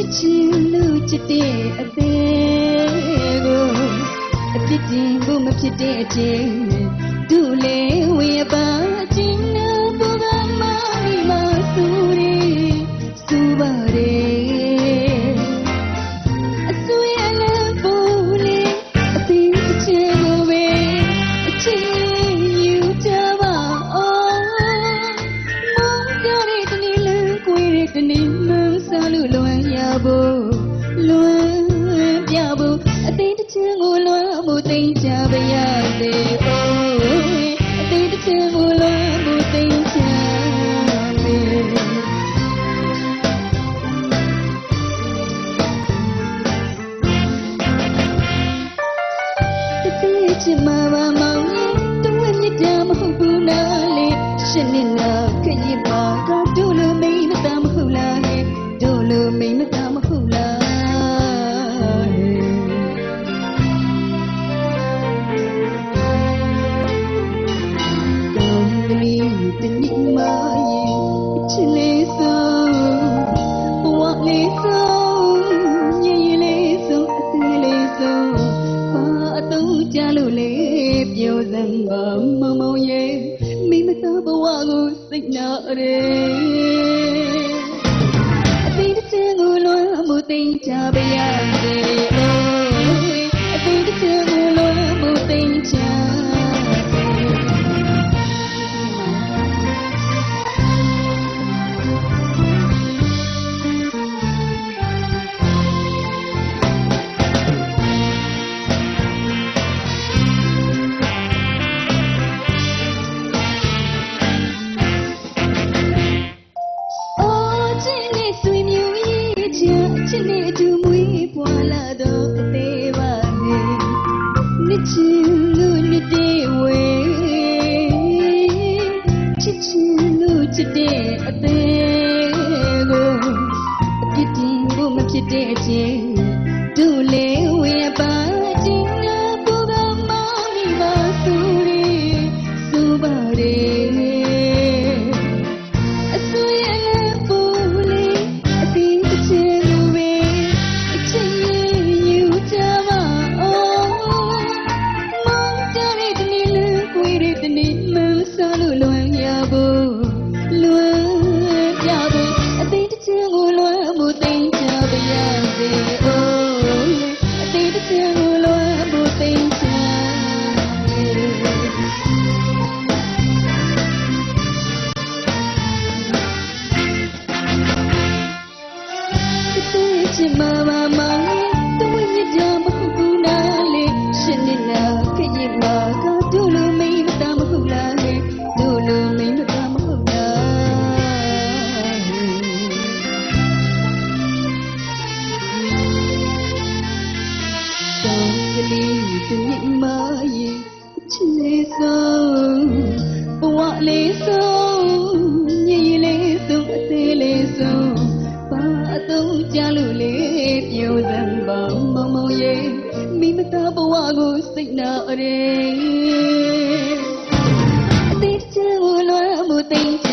ချစ်တဲ့အသေးကိုအပြစ်တင်ဖို့မဖြစ်တဲ့အချိန်တို့လေဝေပါခြင်းနာဘောကမာရီမဆူရီစူပါရေအဆူရလပိုးလေအသေးချင်ကိုပဲအချင်းယူကြပါအောင်မောင်ကြတဲ့တနေ့လမ်းကိုရတဲ့နေ့မှစားလို့လွန်ရဖို့လွန်ပြဖို့အသေးတစ်ချင်ကိုလွန်ဖို့သိကြပါရစေအသေးတစ်ချင်ကိုလွန်ဖို့သိကြစေတသေးချင်မှာပါမောင်ရင်တဝက်မြတ်တာမဟုတ်ဘူးလားလေရှင်နေနာခရင်ပါတော့တို့လိုမိမတမ်းမဟုတ်လားတို့လိုမိမတမ်းမဟုတ်လားတနေ့မှရင်ချစ်လေးဆုံးဘဝလေးဆုံးရည်လေးဆုံးအသေးလေးဆုံးဘာအတုံးကြလို့လေပြောစမ်းပါမောင်မောင်ရဲ့မိမသားဘဝကိုစိတ်နာရဲအသေးတစ်ချင်ကိုလွန်မှုသိကြပါရစေအသေးတစ်ချင်ကိုလွန်မှုသိကြချစ်နေတူမွေးပွားလာတော့အသေးပါနဲ့နှစ်ချင်လို့နှစ်တေးဝေချစ်ချင်လို့ချစ်တဲ့အသေးကိုအပြစ်တင်ဖို့မဖြစ်တဲ့အချိန်တို့လေဝေပါခြင်းနာဘောကမာရီပါဆူရီစူပါရေအဆူရလည်းပူလေးအသေးတစ်ချင်စားလို့လွန်ရဖို့လွန်ပြဖို့အသေးတစ်ချင်ကိုလွန်မှုသိကြပါရစေအသေးတစ်ချင်ကိုလွန်မှုသိကြအသေးချင်မှာပါမောင်တဝက်မြတ်တာမဟုတ်ဘူးလားလေရှင်နေနာခရင်မှာကတို့လိုမိမတမဟုတ်လားတို့လိုမိမတမဟုတ်လားတောင်းကလေးတနေ့မှရင်ချစ်လေးဆုံးဘဝလေးဆုံးညည်လေးဆုံးအသေးလေးဆုံးဘာအတုံးကြလို့လေပြောစမ်းပါမောင်မောင်ရဲ့မိမသားဘဝကိုစိတ်နာရဲအသေးချင်ကိုလွန်မှုသိ